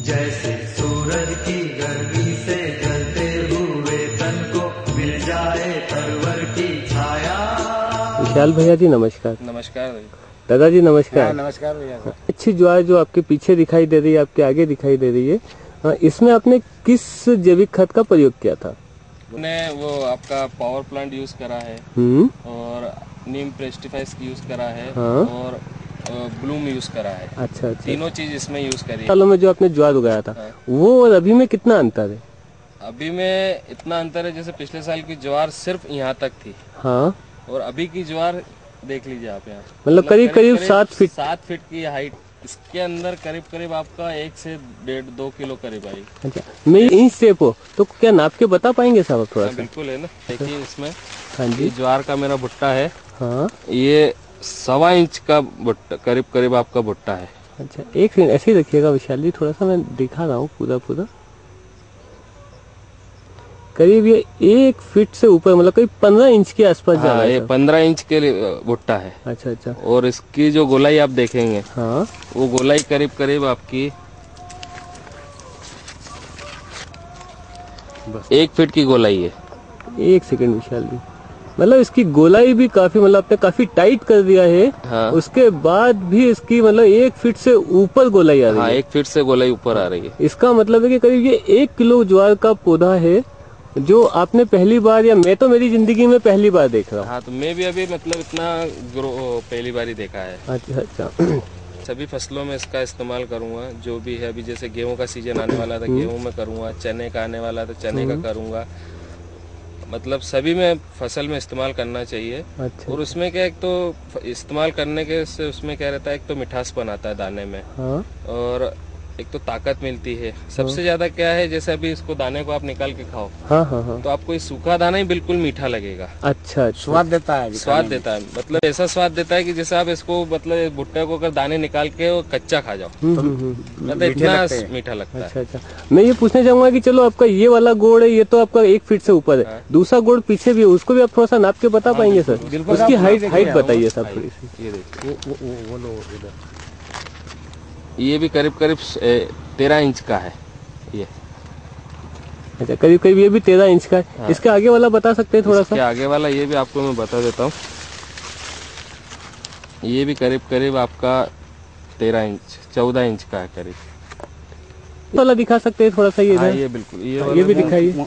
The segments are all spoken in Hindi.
जैसे सूरज की गर्मी से जलते हुए तन को मिल जाए परवर की छाया। विशाल भैया जी नमस्कार। नमस्कार दादाजी नमस्कार। नमस्कार भैया। अच्छी ज्वार जो आपके पीछे दिखाई दे रही है, आपके आगे दिखाई दे रही है, इसमें आपने किस जैविक खाद का प्रयोग किया था? मैंने वो आपका पावर प्लांट यूज करा है और नीम प्रेस्टिफाइज यूज करा है और ब्लूम यूज करा है। अच्छा। तीनों चीज इसमें यूज करी है। सालों में जो आपने ज्वार उगाया था वो और अभी में कितना अंतर है? अभी में इतना अंतर है जैसे पिछले साल की ज्वार सिर्फ यहाँ तक थी और अभी की ज्वार देख लीजिए आप यहाँ, मतलब करीब 7 फीट की हाइट। इसके अंदर करीब आपका 1 से 1.5-2 किलो करीब आई। अच्छा, मैं इंच टेप हो तो क्या नाप के बता पाएंगे साहब थोड़ा सा? बिल्कुल है ना, देखिए इसमें। हाँ जी। ज्वार का मेरा भुट्टा है। हाँ, ये 1.25 इंच का भुट्टा करीब आपका भुट्टा है। अच्छा, एक सेकंड ऐसे ही रखिएगा विशाल जी, थोड़ा सा मैं दिखा रहा हूँ पूरा। करीब ये 1 फीट से ऊपर, मतलब करीब 15 इंच के आसपास जा रहा है। ये 15 इंच के भुट्टा है। अच्छा। और इसकी जो गोलाई आप देखेंगे, हाँ, वो गोलाई करीब आपकी 1 फीट की गोलाई है। एक सेकंड विशाल जी, मतलब इसकी गोलाई भी काफी, मतलब आपने काफी टाइट कर दिया है। हाँ। उसके बाद भी इसकी मतलब 1 फीट से ऊपर गोलाई आ रही है। 1 फीट से गोलाई ऊपर आ रही है। इसका मतलब है कि करीब ये 1 किलो ज्वार का पौधा है जो आपने पहली बार, या मैं तो मेरी जिंदगी में पहली बार देख रहा हूँ। हाँ, तो मैं भी अभी मतलब इतना पहली बार ही देखा है। अच्छा। सभी फसलों में इसका इस्तेमाल करूंगा जो भी है। अभी जैसे गेहूं का सीजन आने वाला था, गेहूं में करूंगा। चने का आने वाला था, चने का करूंगा। मतलब सभी में फसल में इस्तेमाल करना चाहिए। अच्छा। और उसमें क्या, एक तो इस्तेमाल करने के से उसमें क्या रहता है, एक तो मिठासपन आता है दाने में। हाँ। और एक तो ताकत मिलती है। सबसे ज्यादा क्या है, जैसे अभी इसको दाने को आप निकाल के खाओ। हाँ। तो आपको ये सूखा दाना ही बिल्कुल मीठा लगेगा। अच्छा। स्वाद देता है। मतलब ऐसा स्वाद देता है कि जैसे आप इसको, मतलब भुट्टे को अगर दाने निकाल के वो कच्चा खा जाओ, मतलब इतना मीठा लगता है। अच्छा। मैं ये पूछना चाहूंगा कि चलो आपका ये वाला गोड़ है, ये तो आपका 1 फीट से ऊपर है। दूसरा गोड़ पीछे भी है, उसको भी आप थोड़ा सा नाप के बता पाएंगे सर? उसकी हाइट बताइए सर थोड़ी सी। ये देखिए, ये भी करीब 13 इंच का है ये। अच्छा, करीब ये भी 13 इंच का है। हाँ। इसके आगे वाला बता सकते हैं थोड़ा सा? आगे वाला ये भी आपको मैं बता देता हूँ। ये भी करीब आपका 14 इंच का है करीब। वाला दिखा सकते हैं थोड़ा सा? ये ये बिल्कुल, ये भी दिखाइए।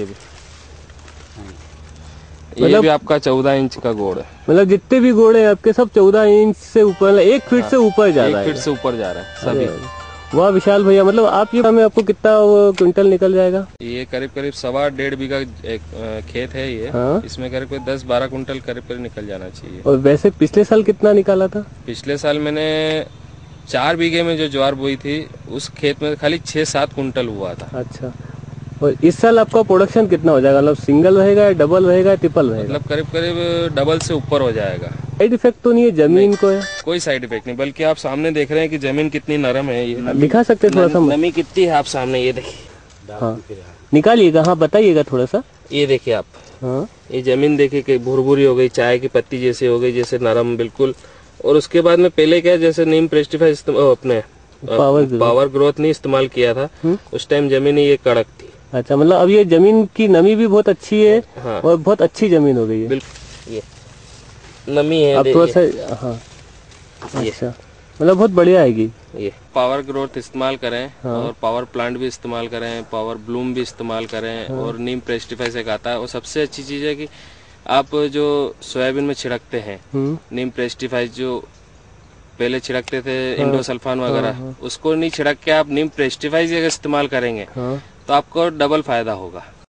ये भी आपका 14 इंच का गोड़ है। मतलब जितने भी गोड़ है आपके सब 14 इंच से ऊपर, 1 फीट से ऊपर जा रहा है। 1 फीट से ऊपर जा रहा है सभी। वाह विशाल भैया, मतलब आप ये में आपको कितना क्विंटल निकल जाएगा? ये करीब 1.25-1.5 बीघा एक खेत है ये। हाँ? इसमें करीब 10-12 कुंटल करीब निकल जाना चाहिए। और वैसे पिछले साल कितना निकाला था? पिछले साल मैंने 4 बीघे में जो ज्वार बोई थी, उस खेत में खाली 6-7 कुंटल हुआ था। अच्छा। और इस साल आपका प्रोडक्शन कितना हो जाएगा? मतलब सिंगल रहेगा या डबल रहेगा या ट्रिपल रहेगा? मतलब करीब डबल से ऊपर हो जाएगा। साइड इफेक्ट तो नहीं है जमीन को? है कोई साइड इफेक्ट नहीं, बल्कि आप सामने देख रहे हैं कि जमीन कितनी नरम है। ये दिखा सकते थोड़ा सा? नमी कितनी है आप सामने ये देखिए। हाँ, निकालिएगा। हाँ, बताइएगा थोड़ा सा। ये देखिए आप। हाँ, ये जमीन देखिए कि भुरभुरी हो गई, चाय की पत्ती जैसे हो गई, जैसे नरम बिल्कुल। और उसके बाद में पहले क्या, जैसे नीम प्रेस्टिफाइज अपने पावर ग्रोथ नहीं इस्तेमाल किया था, उस टाइम जमीन ये कड़क थी। अच्छा, मतलब अब ये जमीन की नमी भी बहुत अच्छी है। हाँ। और बहुत अच्छी जमीन हो गई है। बिल्कुल, ये नमी है अब थोड़ा सा। हाँ, अच्छा, मतलब बहुत बढ़िया आएगी ये। पावर ग्रोथ इस्तेमाल करें। हाँ। और पावर प्लांट भी इस्तेमाल करें, पावर ब्लूम भी इस्तेमाल करें। हाँ। और नीम प्रेस्टिफाइज एक आता है। और सबसे अच्छी चीज है कि आप जो सोयाबीन में छिड़कते हैं, नीम प्रेस्टिफाइज जो पहले छिड़कते थे, इंडोसल्फान वगैरह, उसको नहीं छिड़क के आप नीम प्रेस्टिफाइज अगर इस्तेमाल करेंगे तो आपको डबल फायदा होगा।